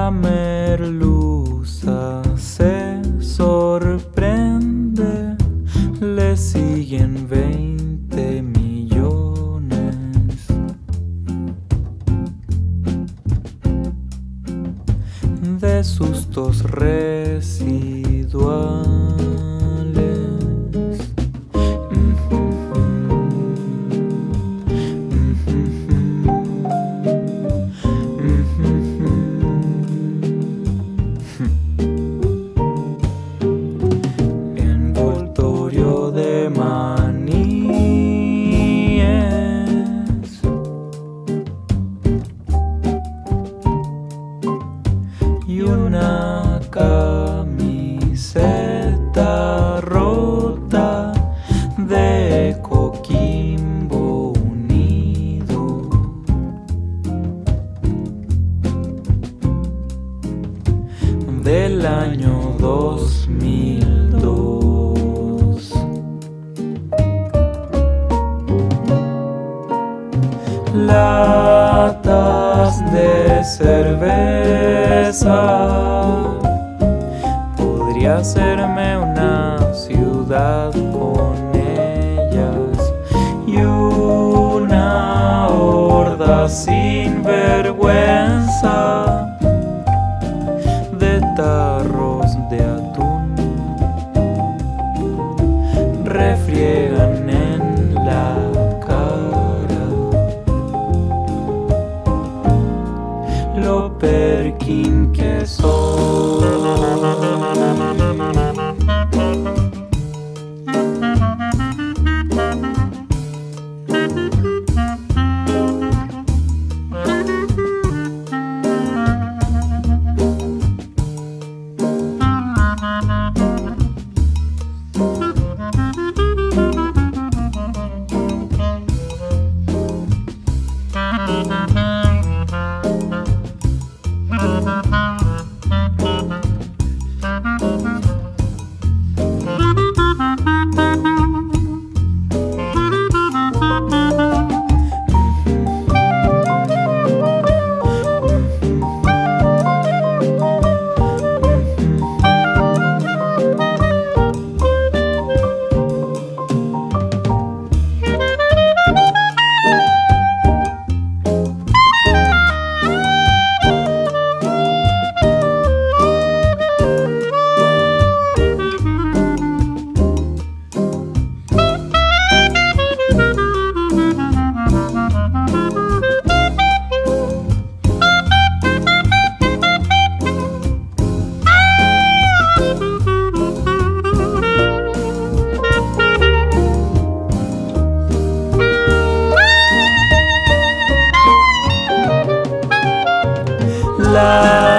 La merluza se sorprende, le siguen 20 millones. De sustos residuales. Envoltorio de maníes y una camiseta rota de Coquimbo Unido. Del año 2002. Latas de cerveza. Podría hacerme una ciudad con ellas y una horda sin vergüenza de tarros de atún. Refriegan en la cara lo perkin que soy. La